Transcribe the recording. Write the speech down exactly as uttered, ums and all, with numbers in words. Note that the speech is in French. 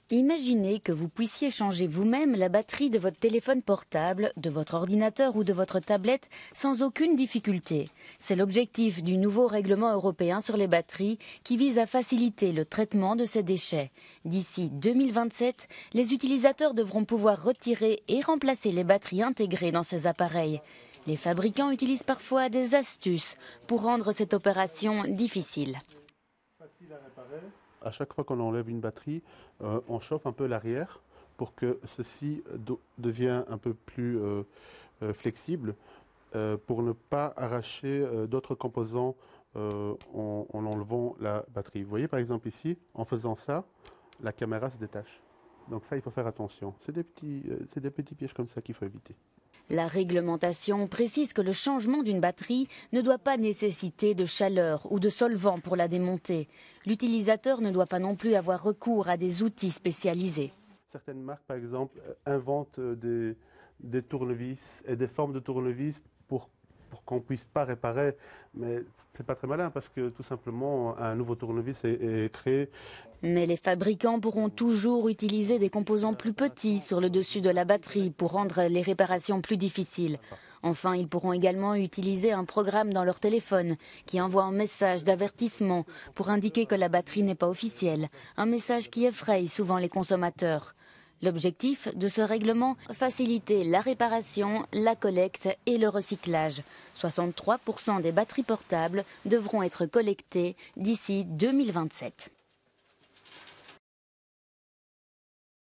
Imaginez que vous puissiez changer vous-même la batterie de votre téléphone portable, de votre ordinateur ou de votre tablette sans aucune difficulté. C'est l'objectif du nouveau règlement européen sur les batteries qui vise à faciliter le traitement de ces déchets. D'ici deux mille vingt-sept, les utilisateurs devront pouvoir retirer et remplacer les batteries intégrées dans ces appareils. Les fabricants utilisent parfois des astuces pour rendre cette opération difficile. Facile à réparer. À chaque fois qu'on enlève une batterie, euh, on chauffe un peu l'arrière pour que ceci devienne un peu plus euh, euh, flexible euh, pour ne pas arracher euh, d'autres composants euh, en, en enlevant la batterie. Vous voyez par exemple ici, en faisant ça, la caméra se détache. Donc ça, il faut faire attention. C'est des petits, euh, c'est des petits pièges comme ça qu'il faut éviter. La réglementation précise que le changement d'une batterie ne doit pas nécessiter de chaleur ou de solvant pour la démonter. L'utilisateur ne doit pas non plus avoir recours à des outils spécialisés. Certaines marques, par exemple, inventent des, des tournevis et des formes de tournevis pour, pour qu'on ne puisse pas réparer. Mais ce n'est pas très malin parce que tout simplement, un nouveau tournevis est, est créé. Mais les fabricants pourront toujours utiliser des composants plus petits sur le dessus de la batterie pour rendre les réparations plus difficiles. Enfin, ils pourront également utiliser un programme dans leur téléphone qui envoie un message d'avertissement pour indiquer que la batterie n'est pas officielle, un message qui effraie souvent les consommateurs. L'objectif de ce règlement, faciliter la réparation, la collecte et le recyclage. soixante-trois pour cent des batteries portables devront être collectées d'ici deux mille vingt-sept.